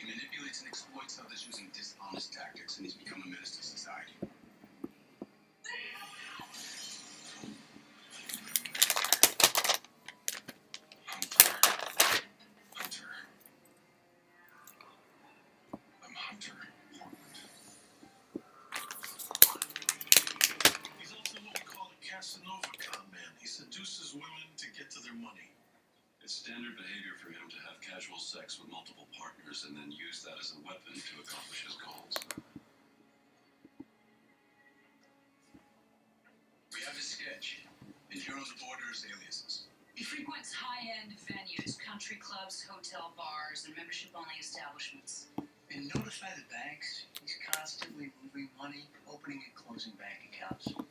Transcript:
He manipulates and exploits others using dishonest tactics, and he's become a menace to society. Hunter. I'm Hunter Portland. He's also what we call a Casanova con man. He seduces women to get to their money. It's standard behavior for him to have casual sex with multiple partners and then use that as a weapon to accomplish his goals. We have his sketch. And here on the border is aliases. He frequents high-end venues, country clubs, hotel bars, and membership-only establishments. Been notified the banks. He's constantly moving money, opening and closing bank accounts.